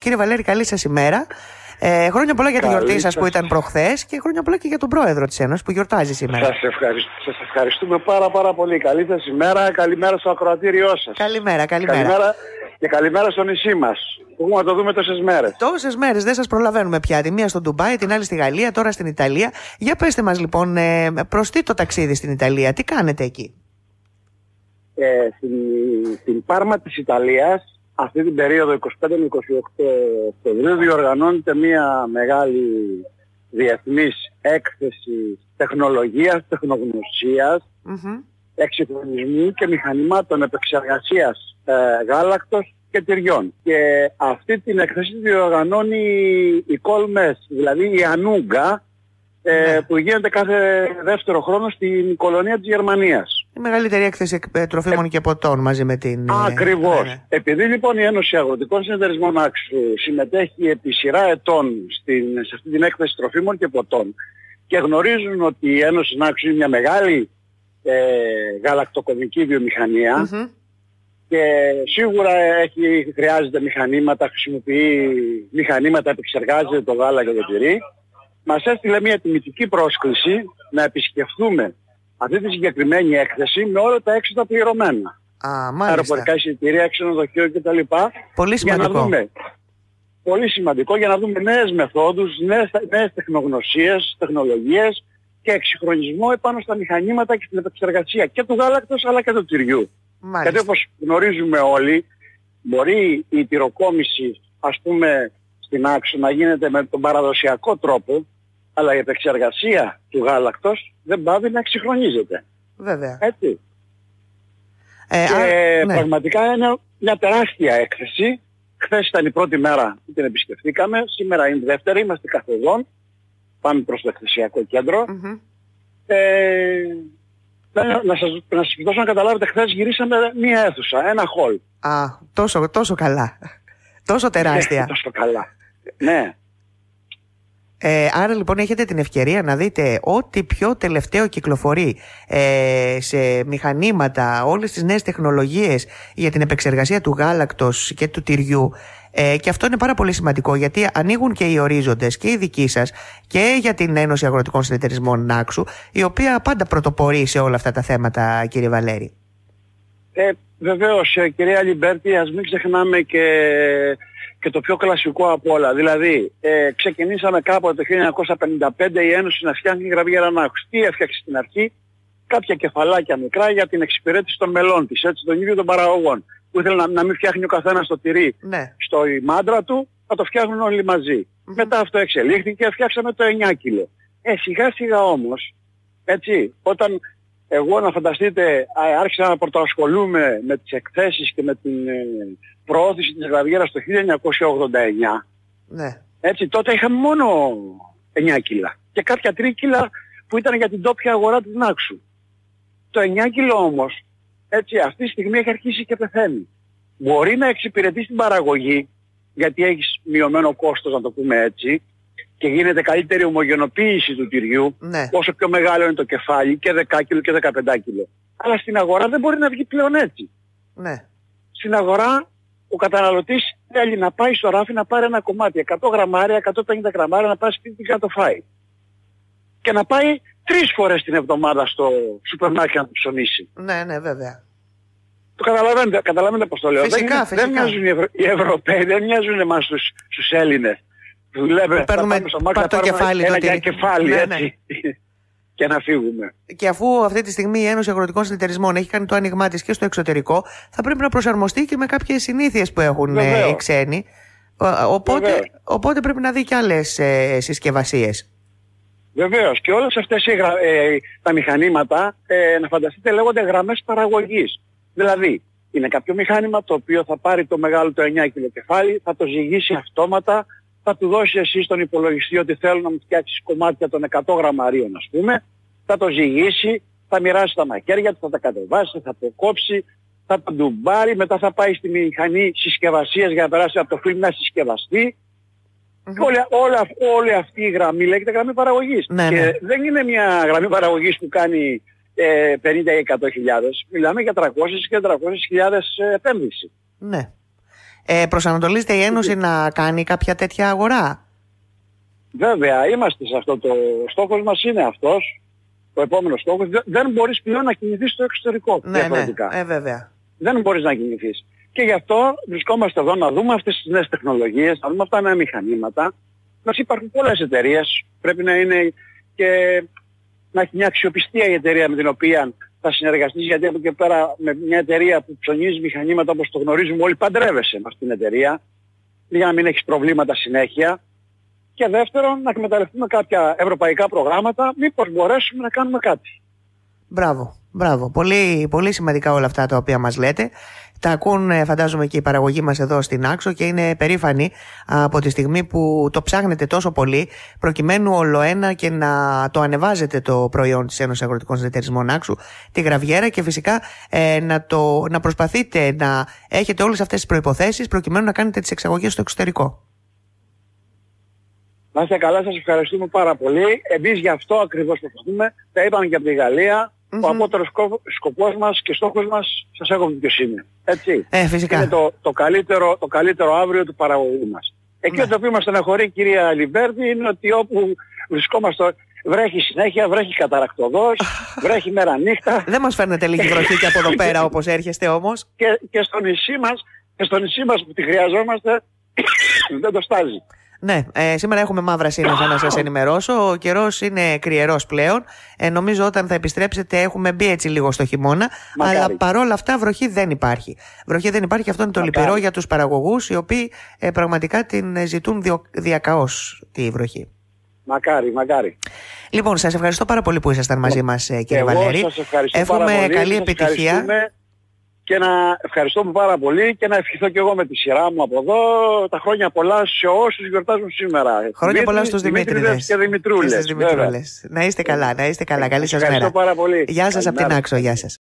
Κύριε Βαλέρη, καλή σας ημέρα. Χρόνια πολλά για τη γιορτή σας που ήταν προχθές και χρόνια πολλά και για τον πρόεδρο της Ένωσης που γιορτάζει σήμερα. Σας ευχαριστούμε πάρα πολύ. Καλή σας ημέρα, καλημέρα στο ακροατήριό σας. Καλημέρα. Καλημέρα και καλημέρα στο νησί μας. Που έχουμε να το δούμε τόσες μέρες. Τόσες μέρες, δεν σας προλαβαίνουμε πια. Τη μία στο Ντουμπάι, την άλλη στη Γαλλία, τώρα στην Ιταλία. Για πέστε μας λοιπόν, προς τι το ταξίδι στην Ιταλία, τι κάνετε εκεί? Στην Πάρμα της Ιταλίας, αυτή την περίοδο 25 με 28 Οκτωβρίου, διοργανώνεται μια μεγάλη διεθνής έκθεση τεχνολογίας, τεχνογνωσίας, εξυγχρονισμού και μηχανημάτων επεξεργασίας γάλακτος και τυριών. Και αυτή την έκθεση διοργανώνει η Κολμές, δηλαδή η Ανούγκα, που γίνεται κάθε δεύτερο χρόνο στην κολονία της Γερμανίας. Η μεγαλύτερη έκθεση τροφίμων και ποτών μαζί με την... Ακριβώς. Ναι. Επειδή λοιπόν η Ένωση Αγροτικών Συνεταιρισμών Άξου συμμετέχει επί σειρά ετών σε αυτή την έκθεση τροφίμων και ποτών και γνωρίζουν ότι η Ένωση Άξου είναι μια μεγάλη γαλακτοκομική βιομηχανία, και σίγουρα χρειάζεται μηχανήματα, χρησιμοποιεί μηχανήματα, επεξεργάζεται το γάλα και το τυρί. Μας έστειλε μια τιμητική πρόσκληση να επισκεφθούμε αυτή τη συγκεκριμένη έκθεση με όλα τα έξοδα πληρωμένα. Αεροπορικά εισιτήρια, ξενοδοχείο κτλ. Πολύ σημαντικό. Για να δούμε, πολύ σημαντικό για να δούμε νέες μεθόδους, νέες τεχνογνωσίες, τεχνολογίες και εξυγχρονισμό επάνω στα μηχανήματα και στην επεξεργασία και του γάλακτος αλλά και του τυριού. Γιατί όπως γνωρίζουμε όλοι, μπορεί η τυροκόμηση, ας πούμε, στην Άξο να γίνεται με τον παραδοσιακό τρόπο, αλλά η επεξεργασία του γάλακτος δεν πάβει να εξυγχρονίζεται. Βέβαια. Έτσι. Πραγματικά είναι μια τεράστια έκθεση. Χθες ήταν η πρώτη μέρα που την επισκεφθήκαμε, σήμερα είναι η δεύτερη, είμαστε καθοδόν, πάμε προς το εκθεσιακό κέντρο. Να σας δώσω να καταλάβετε, χθες γυρίσαμε μία αίθουσα, ένα χολ. Τόσο καλά. Τόσο τεράστια. Τόσο καλά. Ναι. Άρα λοιπόν έχετε την ευκαιρία να δείτε ό,τι πιο τελευταίο κυκλοφορεί σε μηχανήματα, όλες τις νέες τεχνολογίες για την επεξεργασία του γάλακτος και του τυριού, και αυτό είναι πάρα πολύ σημαντικό γιατί ανοίγουν και οι ορίζοντες και οι δικοί σας και για την Ένωση Αγροτικών Συνεταιρισμών Άξου, η οποία πάντα πρωτοπορεί σε όλα αυτά τα θέματα, κύριε Βαλέρη. Βεβαίως, κυρία Λιμπέρτη, ας μην ξεχνάμε και το πιο κλασικό από όλα. Δηλαδή, ξεκινήσαμε κάποτε το 1955 η Ένωση να φτιάχνει γραβιέρα Άξου. Τι έφτιαξε στην αρχή? Κάποια κεφαλάκια μικρά για την εξυπηρέτηση των μελών της, έτσι, των ίδιων των παραγωγών. Που ήθελε να μην φτιάχνει ο καθένας το τυρί στο μάντρα του, θα το φτιάχνουν όλοι μαζί. Μετά αυτό εξελίχθηκε και φτιάξαμε το 9 κιλο. Σιγά σιγά όμως, έτσι, όταν εγώ, να φανταστείτε, άρχισα να πρωτοασχολούμαι με τις εκθέσεις και με την προώθηση της γραβιέρας το 1989. Ναι. Έτσι, τότε είχαμε μόνο 9 κιλά και κάποια 3 κιλά που ήταν για την τόπια αγορά της Νάξου. Το 9 κιλό όμως, έτσι, αυτή τη στιγμή έχει αρχίσει και πεθαίνει. Μπορεί να εξυπηρετεί την παραγωγή, γιατί έχεις μειωμένο κόστος, να το πούμε έτσι, και γίνεται καλύτερη ομογενοποίηση του τυριού, όσο πιο μεγάλο είναι το κεφάλι, και 10 κιλο και 15 κιλο. Αλλά στην αγορά δεν μπορεί να βγει πλέον έτσι. Ναι. Στην αγορά ο καταναλωτής θέλει να πάει στο ράφι να πάρει ένα κομμάτι, 100 γραμμάρια, 150 γραμμάρια, να πάει σπίτι και να το φάει. Και να πάει 3 φορές την εβδομάδα στο σούπερ μάρκετ να το ψωνίσει. Ναι, βέβαια. Το καταλαβαίνετε πώς το λέω. Φυσικά. Δεν μοιάζουν οι Ευρωπαίοι, δεν μοιάζουν εμάς τους Έλληνες. Δουλεύουμε, θα πάμε στο μάρκετ να πάρουμε ένα κεφάλι, έτσι, και να φύγουμε. Και αφού αυτή τη στιγμή η Ένωση Αγροτικών Συνεταιρισμών έχει κάνει το άνοιγμά της και στο εξωτερικό, θα πρέπει να προσαρμοστεί και με κάποιες συνήθειες που έχουν οι ξένοι. Οπότε πρέπει να δει και άλλες συσκευασίες. Βεβαίως. Και όλες αυτές τα μηχανήματα, να φανταστείτε, λέγονται γραμμές παραγωγής. Δηλαδή, είναι κάποιο μηχάνημα το οποίο θα πάρει το μεγάλο το 9 κιλο κεφάλι, θα το ζυγίσει αυτόματα, θα του δώσει εσύ στον υπολογιστή ότι θέλω να μου φτιάξεις κομμάτια των 100 γραμμαρίων, ας πούμε, θα το ζυγίσει, θα μοιράσει τα μαχαίρια του, θα τα κατεβάσει, θα το κόψει, θα το ντουμπάρει, μετά θα πάει στη μηχανή συσκευασίας για να περάσει από το φιλμ να συσκευαστεί. Όλη αυτή η γραμμή λέγεται γραμμή παραγωγής. Και δεν είναι μια γραμμή παραγωγής που κάνει 50 ή 100 χιλιάδες. Μιλάμε για 300 και 400 χιλιάδες επένδυση. Ναι. Προσανατολίζεται η Ένωση να κάνει κάποια τέτοια αγορά? Βέβαια, είμαστε σε αυτό το... στόχος μας είναι αυτός, ο επόμενος στόχος. Δεν μπορείς πλέον να κινηθείς στο εξωτερικό διαφορετικά. Ναι, βέβαια. Δεν μπορείς να κινηθείς. Και γι' αυτό βρισκόμαστε εδώ να δούμε αυτές τις νέες τεχνολογίες, να δούμε αυτά τα νέα μηχανήματα. Μας υπάρχουν πολλές εταιρείες, πρέπει να είναι και να έχει μια αξιοπιστία η εταιρεία με την οποία θα συνεργαστείς, γιατί από εκεί πέρα με μια εταιρεία που ψωνίζει μηχανήματα όπως το γνωρίζουμε όλοι, παντρεύεσαι με αυτήν την εταιρεία για να μην έχεις προβλήματα συνέχεια. Και δεύτερον, να εκμεταλλευτούμε κάποια ευρωπαϊκά προγράμματα, μήπως μπορέσουμε να κάνουμε κάτι. Μπράβο. Πολύ, πολύ σημαντικά όλα αυτά τα οποία μας λέτε. Τα ακούν, φαντάζομαι, και οι παραγωγοί μας εδώ στην Άξο και είναι περήφανοι από τη στιγμή που το ψάχνετε τόσο πολύ, προκειμένου ολοένα και να το ανεβάζετε το προϊόν της Ένωσης Αγροτικών Συνεταιρισμών Άξου, τη γραβιέρα, και φυσικά να προσπαθείτε να έχετε όλες αυτές τις προϋποθέσεις προκειμένου να κάνετε τις εξαγωγές στο εξωτερικό. Να είστε καλά, σας ευχαριστούμε πάρα πολύ. Εμείς γι' αυτό ακριβώς προσπαθούμε. Τα είπαμε και από τη Γαλλία. Ο απότερος σκοπός μας και στόχος μας, σας έχω δικαιοσύνη. Έτσι. Φυσικά. Είναι το καλύτερο αύριο του παραγωγού μας. Εκεί το οποίο μας στεναχωρεί, κυρία Λιμπέρτη, είναι ότι όπου βρισκόμαστε βρέχει συνέχεια, βρέχει καταρακτοδός, βρέχει μέρα νύχτα. Δεν μας φέρνετε λίγη βροχή και από εδώ πέρα όπως έρχεστε όμως? Και στο νησί μας που τη χρειαζόμαστε δεν το στάζει. Ναι, σήμερα έχουμε μαύρα σύννεφα να σας ενημερώσω. Ο καιρός είναι κρυερός πλέον. Νομίζω όταν θα επιστρέψετε έχουμε μπει έτσι λίγο στο χειμώνα. Μακάρι. Αλλά παρόλα αυτά βροχή δεν υπάρχει. Βροχή δεν υπάρχει και αυτό είναι το λυπηρό για τους παραγωγούς, οι οποίοι πραγματικά την ζητούν διακαώς τη βροχή. Μακάρι. Λοιπόν, σας ευχαριστώ πάρα πολύ που ήσασταν μαζί μας, κύριε Βαλέρη. Σας ευχαριστώ Εύχομαι πάρα πολύ. καλή επιτυχία. Και να ευχαριστώ πάρα πολύ και να ευχηθώ και εγώ με τη σειρά μου από εδώ τα χρόνια πολλά σε όσους γιορτάζουν σήμερα. Χρόνια πολλά στους Δημήτριδες και Δημητρούλες. Να είστε καλά, Καλή σας μέρα. Ευχαριστώ πάρα πολύ. Γεια σας από την Άξο, γεια σας.